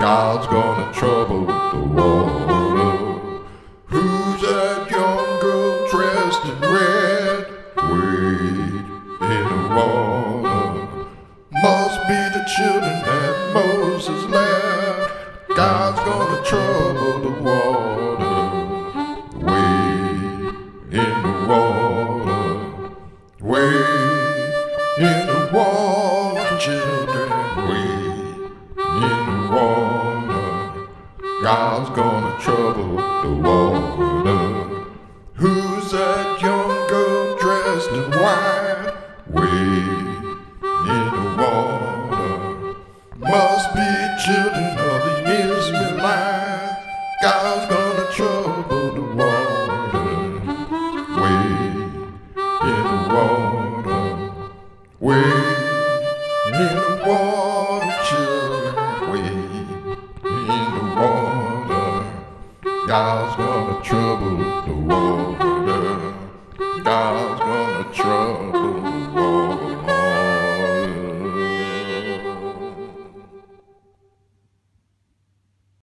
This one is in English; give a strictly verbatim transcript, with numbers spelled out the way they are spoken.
God's gonna trouble the water. Who's that young girl dressed in red? Wade in the water. Must be the children that Moses left. God's gonna trouble the water. Wade in the water. Wade in the water, children. Wade in the water. God's gonna trouble the water. Who's that young girl dressed in white? Wade in the water. Must be children of the Israelites. God's gonna trouble the water. Wade in the water. Wade in the water, children. Wade in the water. God's gonna